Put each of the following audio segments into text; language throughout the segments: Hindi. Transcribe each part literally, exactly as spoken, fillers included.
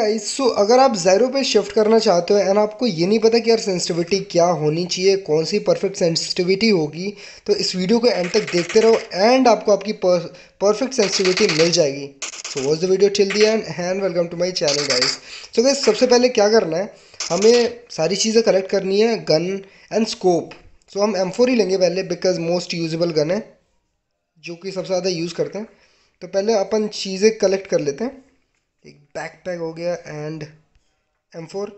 गाइस, सो अगर आप ज़ायरो पे शिफ्ट करना चाहते हो एंड आपको ये नहीं पता कि यार सेंसिटिविटी क्या होनी चाहिए, कौन सी परफेक्ट सेंसिटिविटी होगी, तो इस वीडियो को एंड तक देखते रहो एंड आपको आपकी परफेक्ट सेंसिटिविटी मिल जाएगी। So watch the video till the end and welcome to my channel guys. So guys, सबसे पहले क्या करना है, हमें सारी चीज़ें कलेक्ट करनी है, गन एंड स्कोप। सो हम एम फोर ही लेंगे पहले बिकॉज मोस्ट यूजेबल गन है जो कि सबसे ज़्यादा यूज़ करते हैं। तो पहले अपन चीज़ें कलेक्ट कर लेते हैं। एक बैकपैक हो गया and M four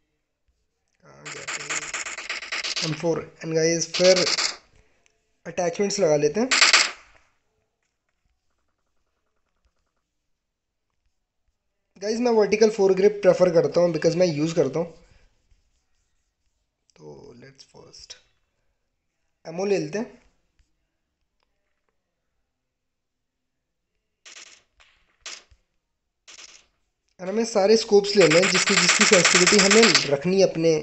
M four and guys फिर अटैचमेंट्स लगा लेते हैं। गाइस मैं वर्टिकल फोर ग्रिप प्रेफर करता हूँ बिकॉज मैं यूज़ करता हूँ। तो लेट्स फर्स्ट एमओ ले लेते हैं। और हमें सारे स्कोप्स लेने हैं जिसकी जिसकी सेंसिटिविटी हमें रखनी है अपने।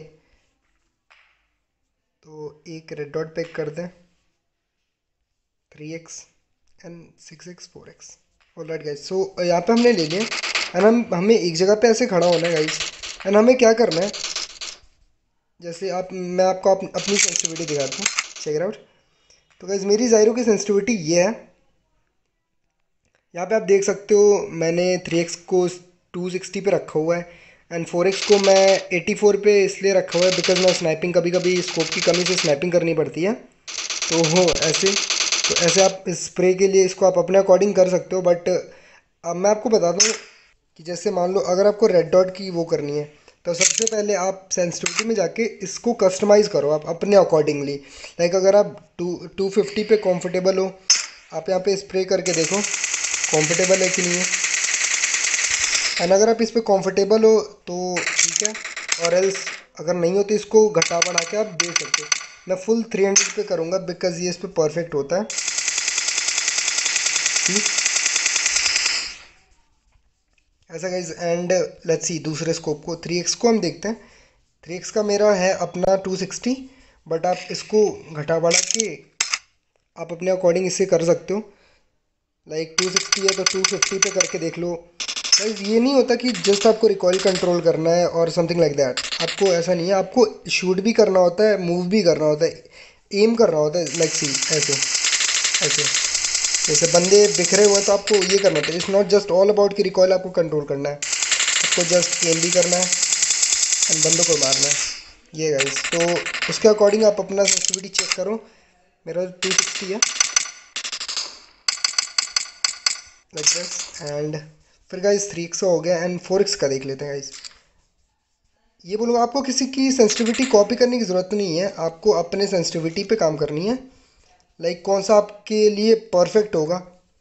तो एक रेड डॉट पैक कर दें, three X and six X four X. Alright guys, so यहाँ पे हमने ले लिया एंड हम हमें एक जगह पे ऐसे खड़ा होना है गाइस। एंड हमें क्या करना है, जैसे आप मैं आपको अप, अपनी सेंसिटिविटी दिखाता हूँ, चेक इट आउट। तो गाइस मेरी ज़ायरो की सेंसिटिविटी ये है, यहाँ पे आप देख सकते हो मैंने थ्री एक्स को टू सिक्सटी पे रखा हुआ है एंड फोर एक्स को मैं एटी फोर पे इसलिए रखा हुआ है बिकॉज मैं स्नैपिंग कभी कभी स्कोप की कमी से स्नैपिंग करनी पड़ती है। तो हो ऐसे तो ऐसे आप स्प्रे के लिए इसको आप अपने अकॉर्डिंग कर सकते हो। बट अब मैं आपको बता दूँ कि जैसे मान लो अगर आपको रेड डॉट की वो करनी है तो सबसे पहले आप सेंसिटिविटी में जाके इसको कस्टमाइज़ करो आप अपने अकॉर्डिंगली। लाइक अगर आप टू टू फिफ्टी पे कंफर्टेबल हो, आप यहाँ पे स्प्रे करके देखो कंफर्टेबल है कि नहीं है। एंड अगर आप इस पर कंफर्टेबल हो तो ठीक है, और एल्स अगर नहीं हो तो इसको घटा बढ़ा के आप देख सकते हो। मैं फुल थ्री हंड्रेड पे करूँगा बिकॉज ये इस पर परफेक्ट होता है। ठीक ऐसा गाइज, एंड लेट्स सी दूसरे स्कोप को, थ्री एक्स को हम देखते हैं। थ्री एक्स का मेरा है अपना टू सिक्सटी, बट आप इसको घटा बढ़ा के आप अपने अकॉर्डिंग इससे कर सकते हो। लाइक टू सिक्सटी है तो टू फिफ्टी पे करके देख लो। गाइस ये नहीं होता कि जस्ट आपको रिकॉइल कंट्रोल करना है और समथिंग लाइक दैट, आपको ऐसा नहीं है, आपको शूट भी करना होता है, मूव भी करना होता है, एम करना होता है। लाइक सी ऐसे ऐसे जैसे बंदे बिखरे हुए हैं तो आपको ये करना होता है। It's not just all about कि रिकॉइल आपको कंट्रोल करना है, आपको जस्ट एम भी करना है एंड बंदों को मारना है। ये गाइस, तो उसके अकॉर्डिंग आप अपना सेंसिटिविटी चेक करो। मेरा टू सिक्सटी है लाइक दिस। एंड फिर गाइस थ्री एक्स का हो गया एंड फोर एक्स का देख लेते हैं गाइस। ये बोलूँगा आपको किसी की सेंसिटिविटी कॉपी करने की ज़रूरत नहीं है, आपको अपने सेंसिटिविटी पे काम करनी है। लाइक कौन सा आपके लिए परफेक्ट होगा,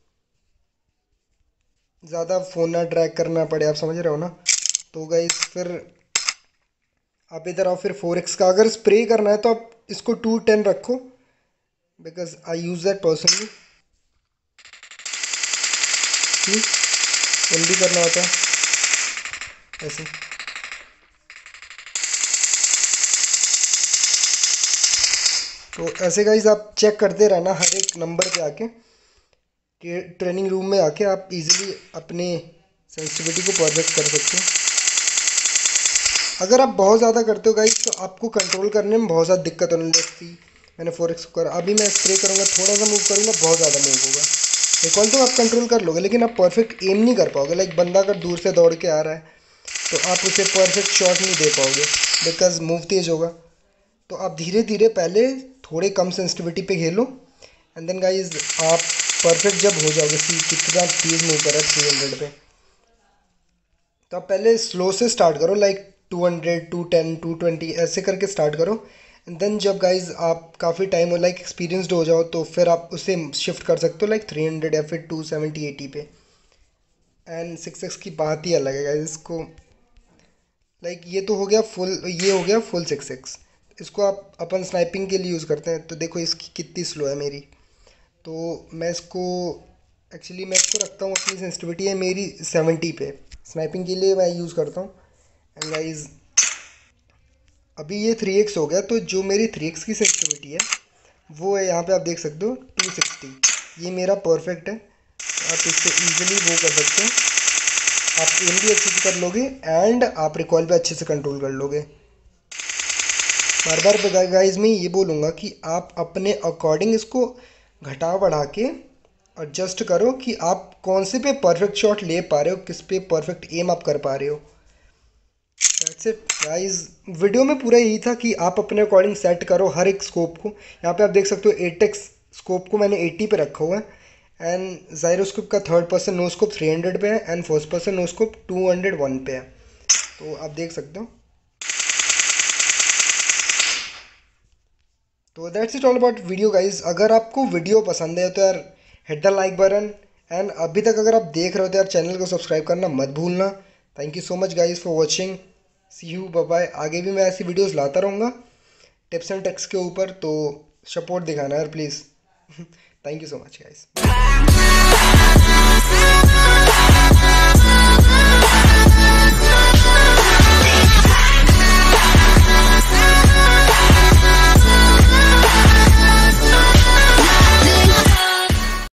ज़्यादा फ़ोन ना ड्रैग करना पड़े, आप समझ रहे हो ना। तो गाइस फिर आप इधर आओ। फिर फोर एक्स का अगर स्प्रे करना है तो आप इसको टू टेन रखो because I use that personally. M भी करना होता है ऐसे। तो ऐसे गाइज आप चेक करते रहना हर एक नंबर पे आके, ट्रेनिंग रूम में आके आप इजीली अपने सेंसिटिविटी को परफेक्ट कर सकते हो। अगर आप बहुत ज़्यादा करते हो गाइज तो आपको कंट्रोल करने में बहुत ज़्यादा दिक्कत होने लगती। मैंने फोर एक्स कर, अभी मैं स्प्रे करूँगा, थोड़ा सा मूव करूँगा, बहुत ज़्यादा मूव होगा। रिकॉल तो आप कंट्रोल कर लोगे लेकिन आप परफेक्ट एम नहीं कर पाओगे। लाइक बंदा अगर दूर से दौड़ के आ रहा है तो आप उसे परफेक्ट शॉट नहीं दे पाओगे बिकॉज मूव तेज होगा। तो आप धीरे धीरे पहले थोड़े कम सेंसिटिविटी पे खेलो एंड देन गाइज आप परफेक्ट जब हो जाओगे, सी कितना तेज मूव कर रहा है थ्री हंड्रेड पे, तो आप पहले स्लो से स्टार्ट करो। Like two hundred two ten two twenty ऐसे करके स्टार्ट करो एंड देन जब गाइज आप काफ़ी टाइम हो, लाइक एक्सपीरियंसड हो जाओ, तो फिर आप उसे शिफ्ट कर सकते हो लाइक थ्री हंड्रेड या फिर टू सेवेंटी एटी पे। एंड सिक्स एक्स की बात ही अलग है गाइज। इसको लाइक ये तो हो गया फुल, ये हो गया फुल सिक्स एक्स। इसको आप अपन स्नाइपिंग के लिए यूज़ करते हैं। तो देखो इसकी कितनी स्लो है मेरी। तो मैं इसको एक्चुअली मैं इसको रखता हूँ, अपनी सेंसिटिविटी है मेरी सेवेंटी पे, स्नाइपिंग के लिए मैं यूज़ करता हूँ। एंड गाइज अभी ये थ्री एक्स हो गया, तो जो मेरी थ्री एक्स की सेंसिटिविटी है वो है यहाँ पे आप देख सकते हो टू सिक्सटी। ये मेरा परफेक्ट है, तो आप इससे ईजिली वो कर सकते हो। आप एम भी अच्छे से कर लोगे एंड आप रिकॉइल भी अच्छे से कंट्रोल कर लोगे। बार बार गाइज मैं ये बोलूँगा कि आप अपने अकॉर्डिंग इसको घटा बढ़ा के एडजस्ट करो कि आप कौन से पे परफेक्ट शॉट ले पा रहे हो, किस पे परफेक्ट एम आप कर पा रहे हो। दैट्स इट गाइज, वीडियो में पूरा यही था कि आप अपने अकॉर्डिंग सेट करो हर एक स्कोप को। यहाँ पे आप देख सकते हो एट एक्स स्कोप को मैंने एटी पे रखा हुआ है एंड जायरोस्कोप का third person no scope three hundred पे है and first person no scope two hundred one पे है। तो आप देख सकते हो। तो that's it all about video guys. अगर आपको वीडियो पसंद है तो यार hit the like button and अभी तक अगर आप देख रहे हो तो यार चैनल को सब्सक्राइब करना मत भूलना। Thank you so much guys for watching. See you bye bye. आगे भी मैं ऐसी वीडियोस लाता रहूँगा टिप्स एंड ट्रिक्स के ऊपर, तो सपोर्ट दिखाना यार please. Thank you so much guys.